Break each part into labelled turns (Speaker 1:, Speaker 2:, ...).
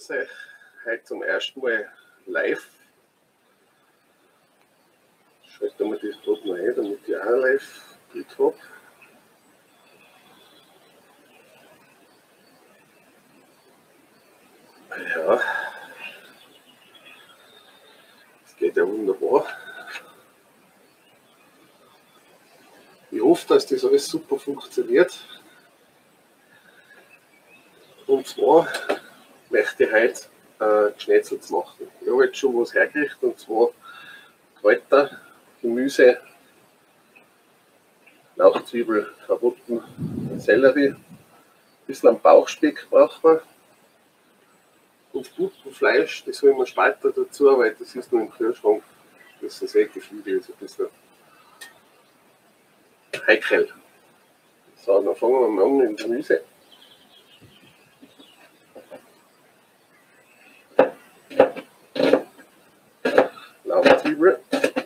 Speaker 1: begrüße euch heute zum ersten Mal live. Ich schalte mir das gerade noch ein, damit ich auch ein Live-Bild habe. Ja, das geht ja wunderbar. Ich hoffe, dass das alles super funktioniert. Und zwar möchte ich heute Schnetzels machen. Ich habe jetzt schon was hergekriegt, und zwar Kräuter, Gemüse, Lauchzwiebel, Karotten, Sellerie, ein bisschen am Bauchspeck braucht man und guten Fleisch, das holen wir später dazu, weil das ist nur im Kühlschrank. Das ist Gefühl, ist ein bisschen heikel. So, dann fangen wir mal an mit dem Gemüse. Lauchzwiebel.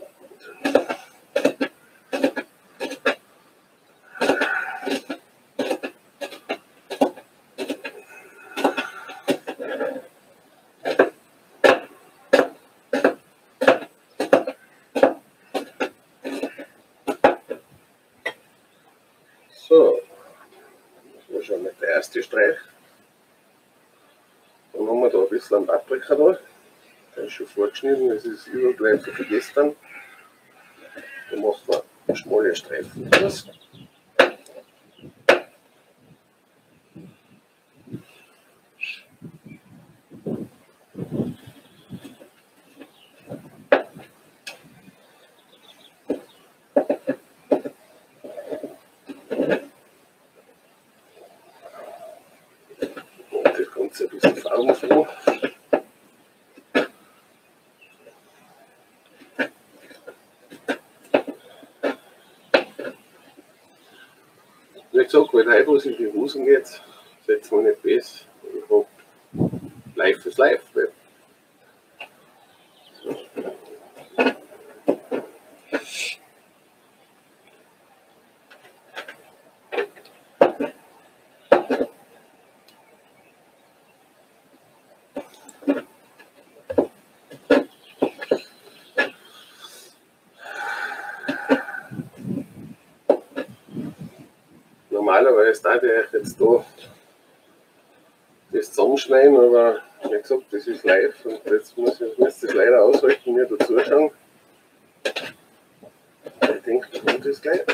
Speaker 1: So, das war schon mal der erste Streich. Dann haben wir da ein bisschen Paprika da. Der ist schon vorgeschnitten, das ist Überbleibsel von gestern. Da machen wir schmale Streifen draus. Und das Ganze ein bisschen farbenfroh. Wie gesagt, wenn heute was in die Hosen geht, seid ihr nicht besser. Ich habe Live ist live. Weil normalerweise darf ich jetzt da das zusammenschneiden, aber wie gesagt, das ist live und jetzt müsst ihr das leider aushalten, mir da zuschauen. Ich denke, ich mache das gleich.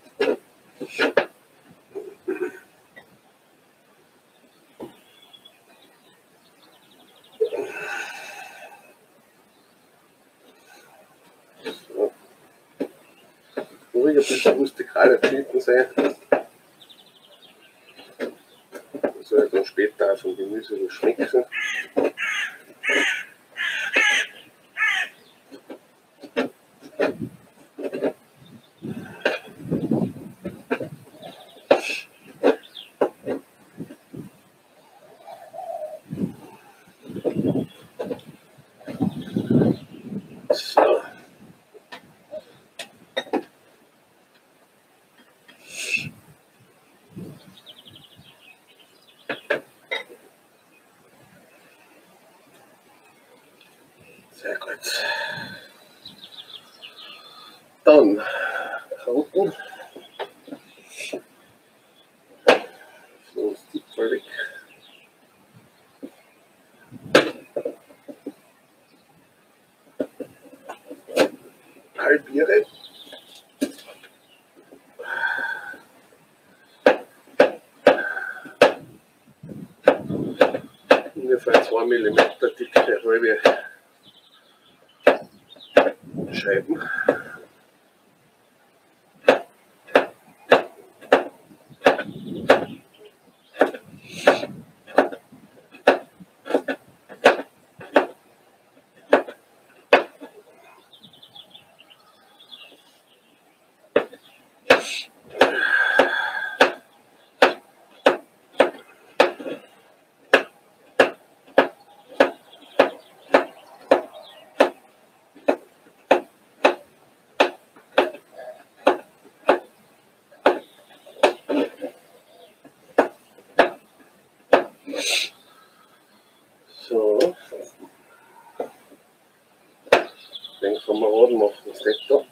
Speaker 1: So. Ruhig ein bisschen rustikal geschnitten sein. Das soll dann später auch vom Gemüse so schmecken. So. Sehr gut. Dann Karotten. So, das Zipfel weg. Halbiere. Ungefähr 2 mm dicke halbe Scheiben. Kameraden machen das da.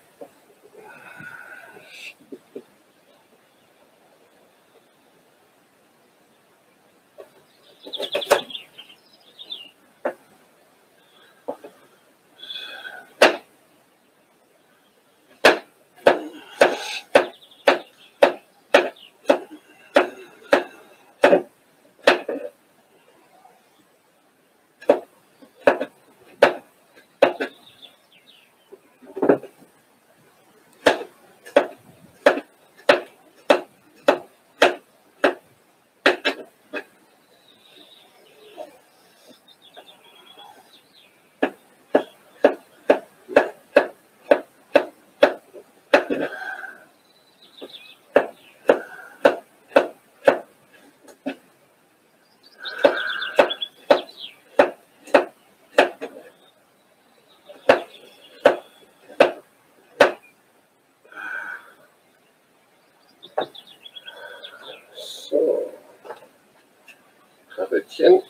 Speaker 1: So, Karottchen.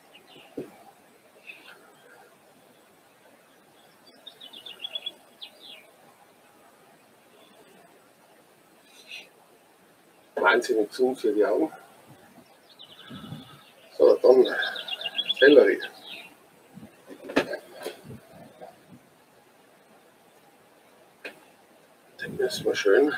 Speaker 1: Wahnsinnig gesund für die Augen. So, dann Sellerie. Den müssen wir schön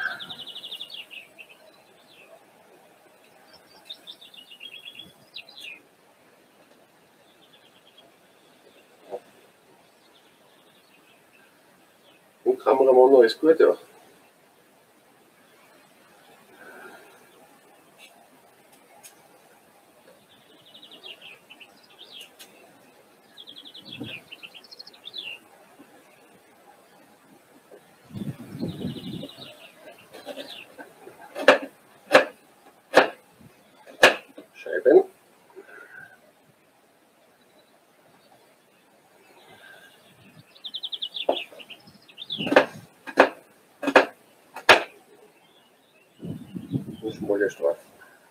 Speaker 1: und Kameramann, alles gut, ja. Scheiben. Und schmale Streifen.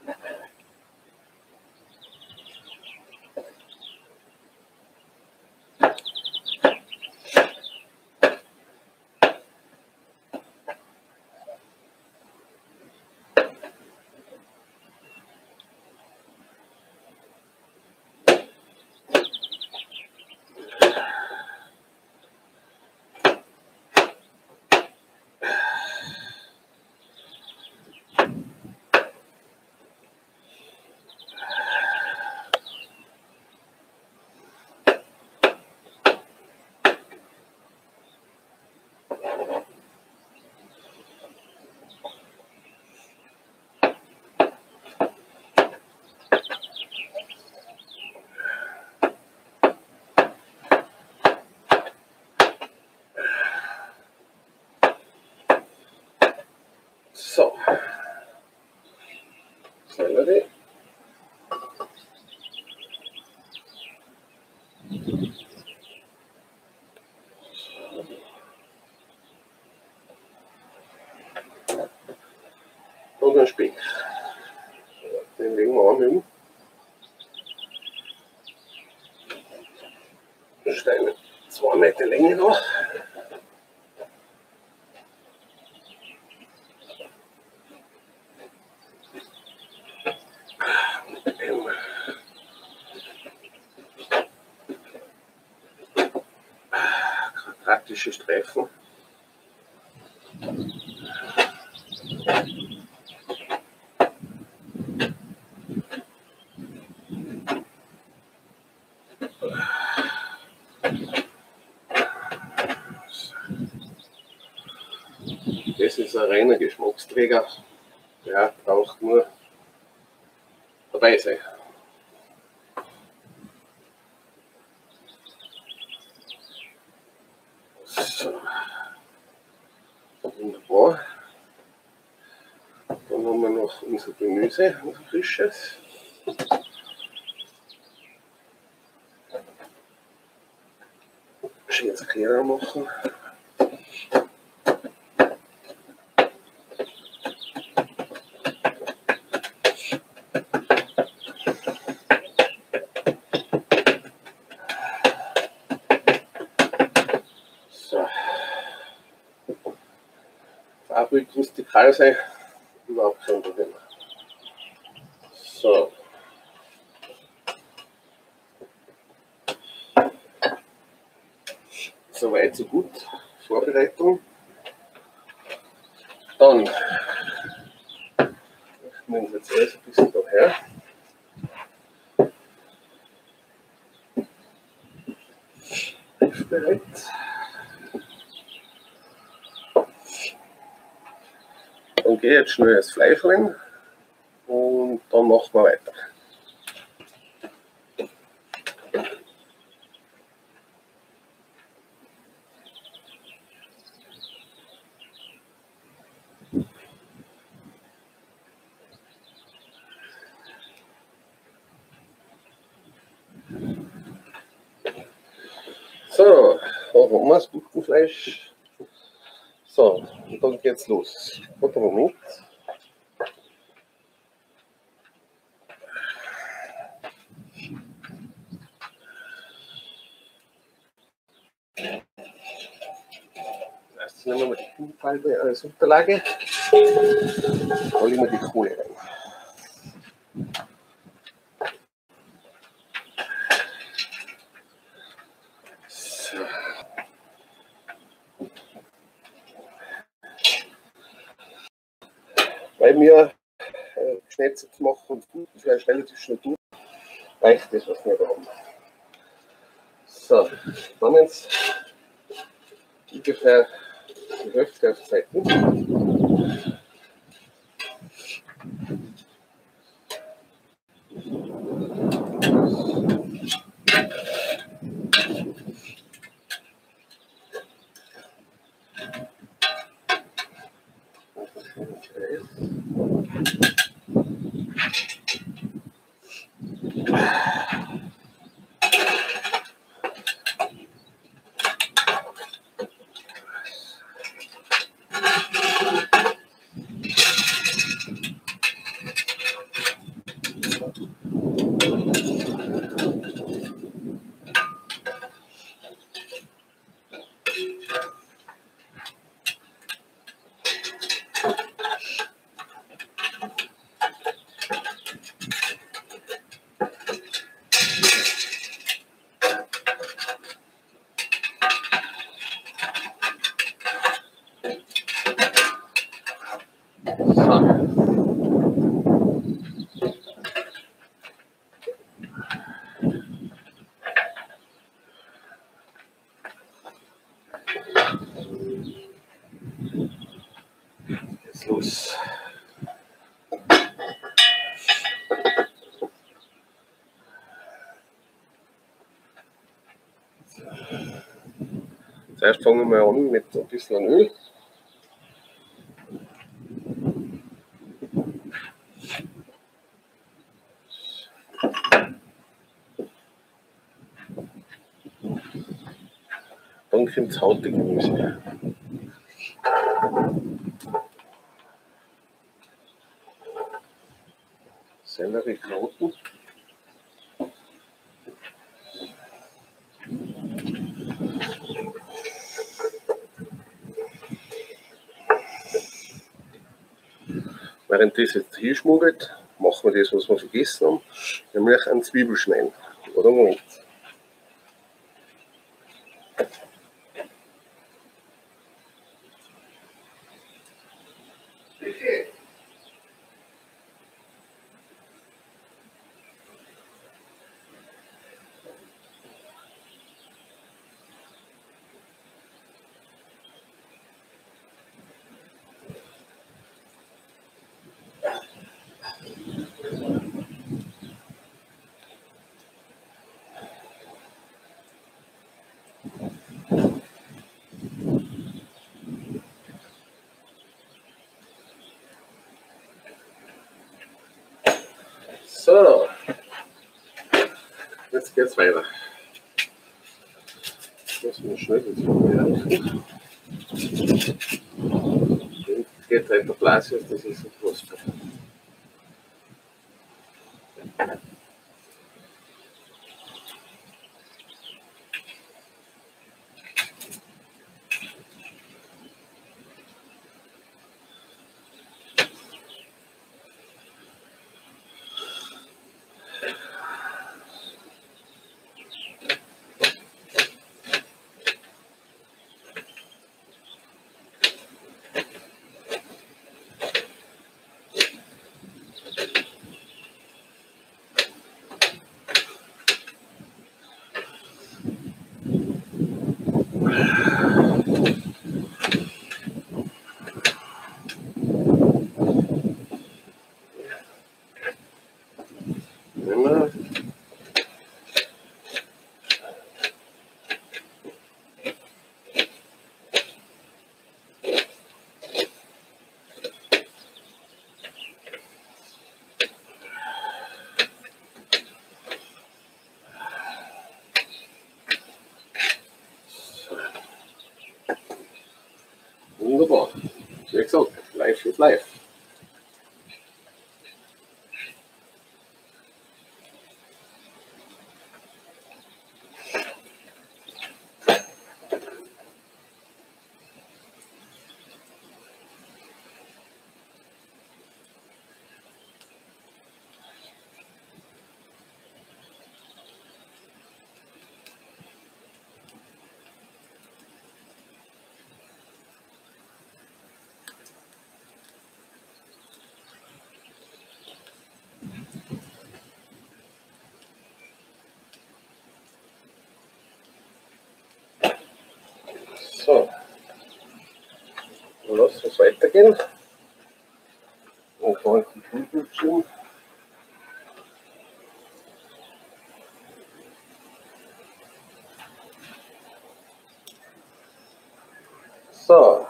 Speaker 1: So, Sellerie. Und ein Speck. Den legen wir an mit dem Stein 2 Meter Länge noch. Quadratische Streifen. Das ist ein reiner Geschmacksträger. Der braucht nur dabei sein. So. Wunderbar. Dann haben wir noch unser Gemüse, unser frisches. Schön jetzt kleiner machen. So. farbig rustikal sein, überhaupt kein Problem. So. Soweit, so gut. Vorbereitung. Dann nehmen wir jetzt alles ein bisschen daher. Bereit. Dann gehe ich jetzt schnell das Fleisch rein und dann machen wir weiter. So, warum das Gurkenfleisch? So, und dann geht's los. Warte, Moment. Erst nehmen wir die Kühlpalme als Unterlage. Da legen wir die Kohle rein. So. Weil wir Schnitzel machen und Gurkenfleisch relativ schnell tun, reicht das, was wir da haben. So, dann jetzt ungefähr die Hälfte auf Seiten. Jetzt los. Zuerst fangen wir an mit ein bisschen Öl. Dann kommt das harte Gemüse. Sellerie, Karotten. Während das jetzt hier schmuggelt, machen wir das, was wir vergessen haben, nämlich einen Zwiebelschneiden. Oder Moment. So, jetzt geht's weiter. Jetzt muss schnell das vorbereiten. Geht weiter Blasius, das ist ein Kostbar. Life is life. So, dann lass uns weitergehen. Und dann die Flügelchen. So,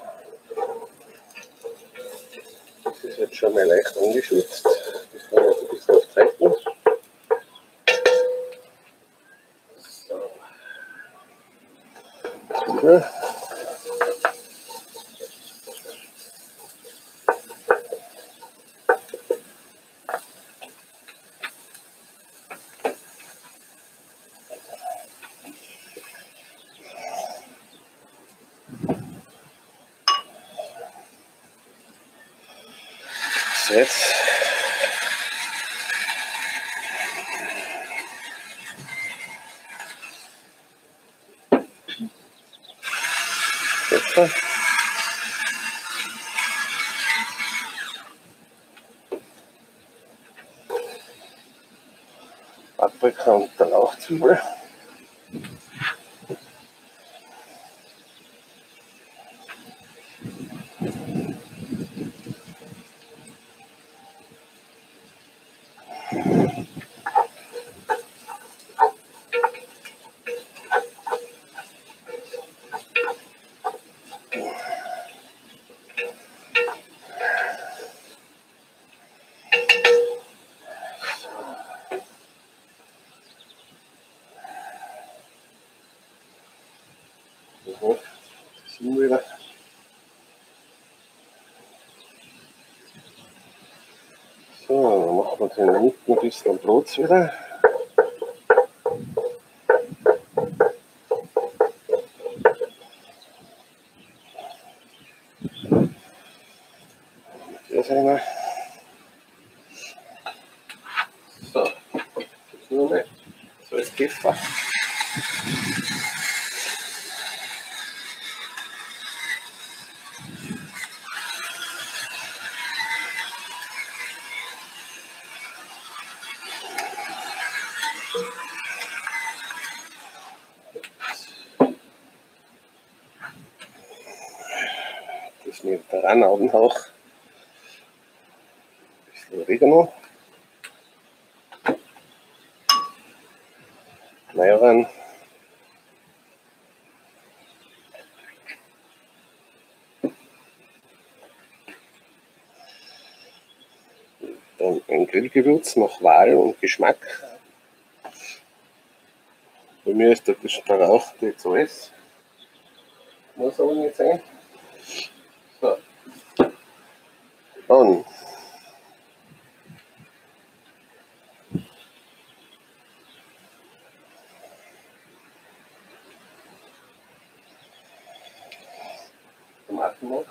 Speaker 1: das ist jetzt schon mal leicht angeschwitzt. Das kann man ein bisschen aufzeichnen. So. Ja. So, jetzt Pfeffer. Paprika und der Lauchzwiebel. So, sind wir wieder. So, dann machen wir den hinten ein bisschen Brot wieder. Das ist einer. So, jetzt nur mal so als Pfeffer. Das mediterrane Augenhauch. Ein bisschen Oregano. Majoran. Dann ein Grillgewürz nach Wahl und Geschmack. Bei mir ist das Strauch jetzt alles. Muss aber nicht sein. So. Dann Tomaten noch.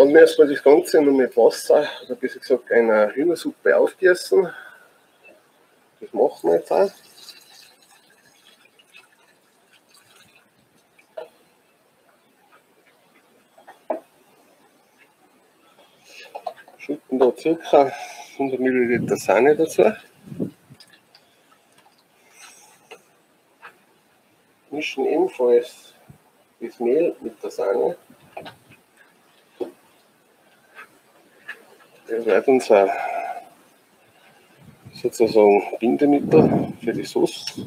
Speaker 1: Dann müssen wir das Ganze noch mit Wasser, oder besser gesagt einer Hühnersuppe aufgießen. Das machen wir jetzt auch. Schütten da ca. 100 ml Sahne dazu. Mischen ebenfalls das Mehl mit der Sahne. Das wird unser sozusagen Bindemittel für die Sauce.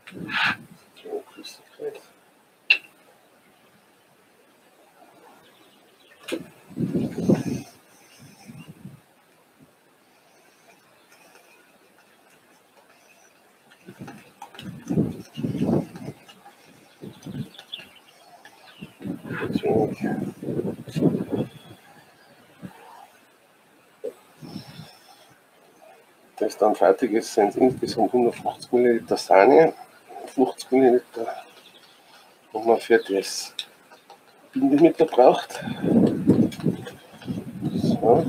Speaker 1: Das dann fertig ist, sind es insgesamt 150 ml Sahne, 50 ml, was man für das Bindemittel braucht. So.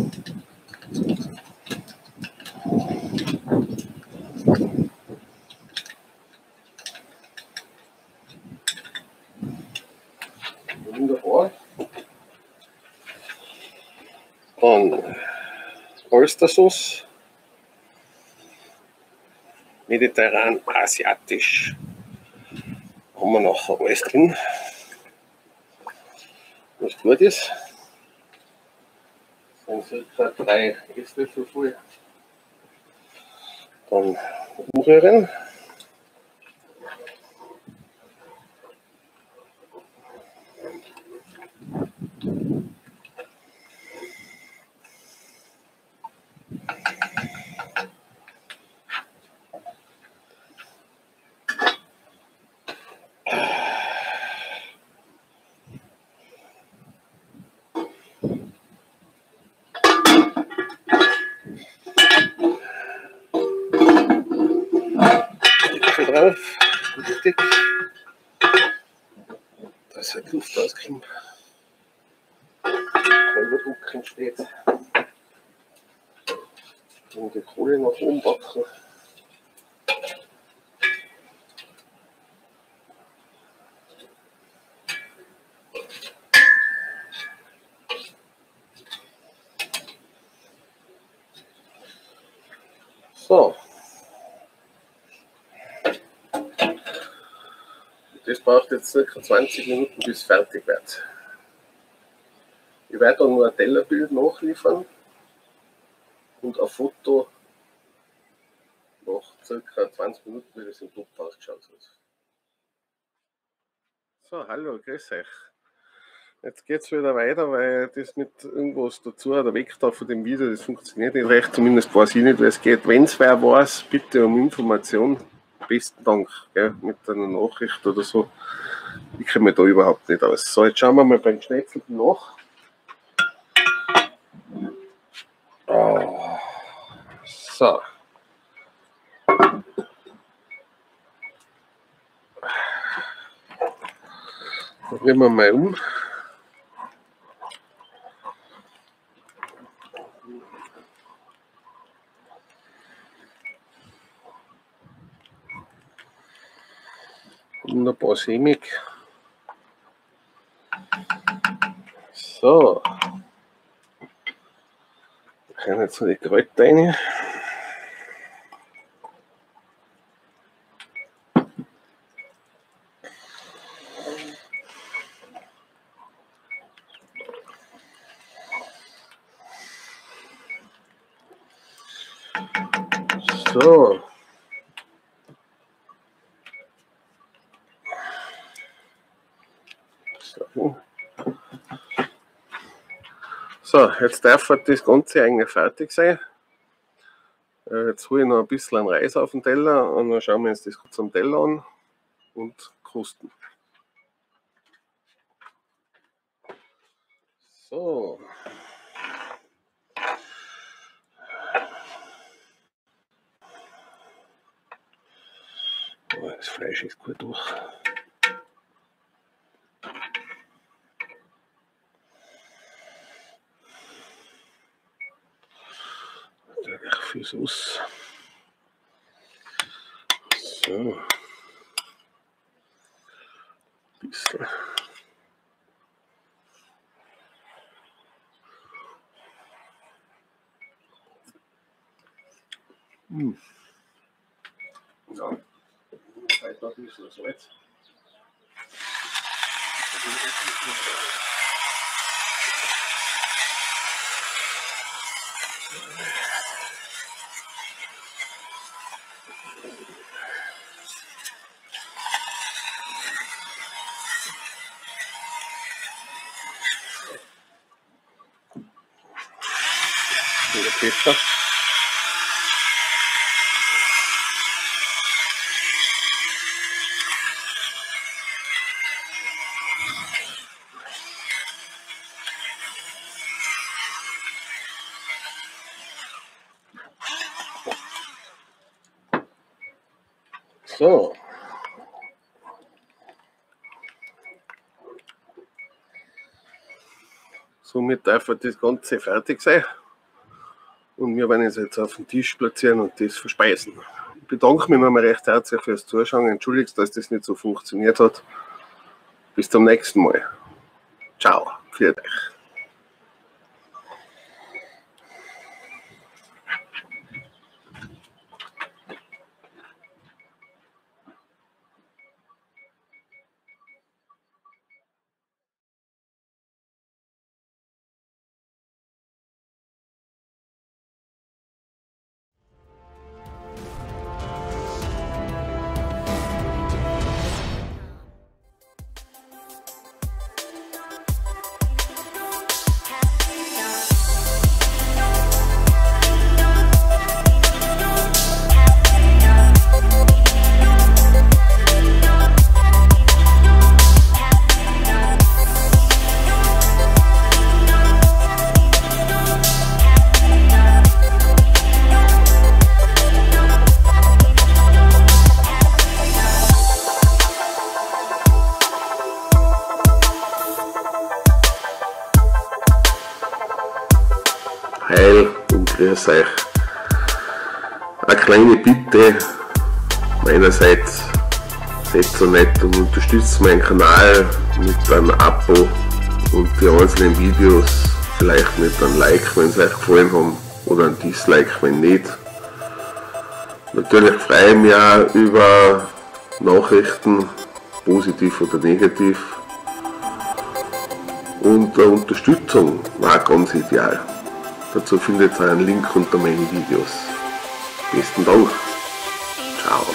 Speaker 1: Wunderbar. Dann Oystersauce. Mediterran, asiatisch. Haben wir nachher alles drin, was gut ist. Das sind ca. 3 Esslöffel voll. Dann umrühren. Drauf, richtig, dass die Luft rauskommt, halber Druck entsteht und die Kohle nach oben backen. So. Das braucht jetzt ca. 20 Minuten, bis es fertig wird. Ich werde dann nur ein Tellerbild nachliefern und ein Foto nach ca. 20 Minuten, wie das im Topf ausgeschaut hat. So, hallo, grüß euch. Jetzt geht es wieder weiter, weil das mit irgendwas dazu oder weg da von dem Video, das funktioniert nicht recht, zumindest weiß ich nicht, wie es geht. Wenn es wer weiß, bitte um Information. Besten Dank, gell, mit einer Nachricht oder so. Ich kenne mich da überhaupt nicht aus. So, jetzt schauen wir mal beim Schnetzel nach. So. Drehen wir mal um. Wunderbar sämig. So. Da können jetzt noch die Kräuter rein. So. So, jetzt darf das Ganze eigentlich fertig sein. Jetzt hole ich noch ein bisschen Reis auf den Teller und dann schauen wir uns das kurz am Teller an und kosten. So. Oh, das Fleisch ist gut durch. fürs Aus. So. Bisschen. Ja, vielleicht noch ein bisschen Salz. Und der Pfeffer. So. Somit darf das Ganze fertig sein. Und wir werden es jetzt auf den Tisch platzieren und das verspeisen. Ich bedanke mich nochmal recht herzlich fürs Zuschauen. Entschuldigt, dass das nicht so funktioniert hat. Bis zum nächsten Mal. Ciao. Für euch. Heil und grüß euch. Eine kleine Bitte meinerseits, seid so nett und unterstützt meinen Kanal mit einem Abo und die einzelnen Videos vielleicht mit einem Like, wenn sie euch gefallen haben, oder ein Dislike, wenn nicht. Natürlich freue ich mich auch über Nachrichten, positiv oder negativ. Und Unterstützung war ganz ideal. Dazu findet ihr einen Link unter meinen Videos. Besten Dank. Ciao.